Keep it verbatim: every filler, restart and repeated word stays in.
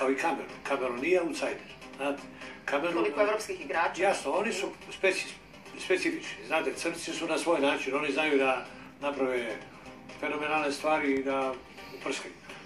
kao i Kamerun. Kamerun nije outsider. Znate, Kamerun... Koliko evropskih igrača? Jasno, oni su speci, specifični. Znate, crnci su na svoj način. Oni znaju da naprave fenomenalne stvari i da uprskaju.